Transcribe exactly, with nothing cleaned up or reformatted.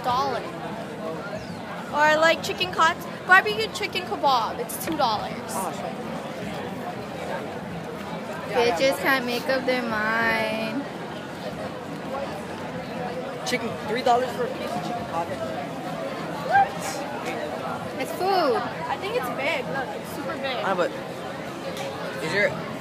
dollar. Or like chicken cuts, barbecue chicken kebab. It's two dollars. Bitches can't make up their mind. Chicken, three dollars for a piece of chicken kebab. What? It's food. I think it's big. Look, it's super big. Ah, but is there